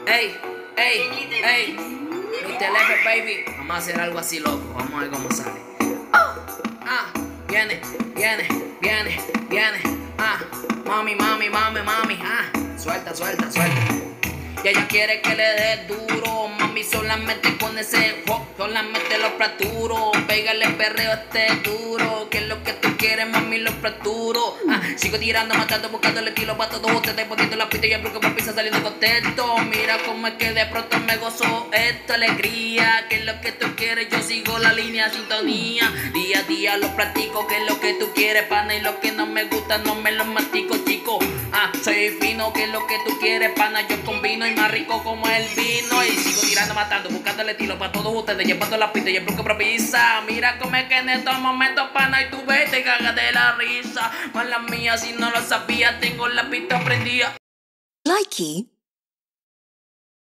Ey, ey, ey. MIXTTEL-F, baby. Vamos a hacer algo así, loco. Vamos a ver cómo sale. Viene, viene, viene, viene. Mami, mami, mami, mami. Suelta, suelta, suelta. Y ella quiere que le dé duro. Mami, solamente con ese solamente lo fracturo. Pégale perreo duro. Que es lo que tú quieres, mami, lo fracturo. Sigo tirando, matando, buscando el estilo para todos ustedes. Poniendo la pista y el bloque por pisa saliendo contento. Mira cómo es que de pronto me gozo esta alegría. Que es lo que tú quieres, yo sigo la línea sintonía. Día a día lo practico, que es lo que tú quieres, pana. Y lo que no me gusta no me lo mastico, chico. Soy fino, que es lo que tú quieres, pana. Yo combino y más rico como el vino. Y sigo tirando, matando, buscando el estilo para todos ustedes. Llevando la pista y el bloque propisa. Mira cómo es que en estos momentos, pana, y tú ves, te cagas de la risa. Mala mía, si no lo sabía, tengo la pista prendida. Likey